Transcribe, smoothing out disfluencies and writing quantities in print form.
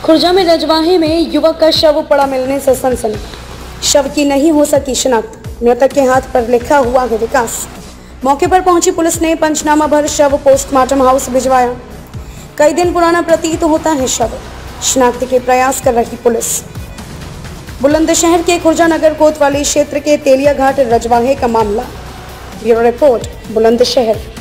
खुर्जा में रजवाहे में युवक का शव पड़ा मिलने से सनसनी। शव की नहीं हो सकी शिनाख्त, मृतक के हाथ पर लिखा हुआ है विकास। मौके पर पहुंची पुलिस ने पंचनामा भर शव पोस्टमार्टम हाउस भिजवाया। कई दिन पुराना प्रतीत होता है शव, शिनाख्त के प्रयास कर रही पुलिस। बुलंदशहर के खुर्जा नगर कोतवाली क्षेत्र के तेलिया घाट रजवाहे का मामला। Bureau report, Bulandshahr.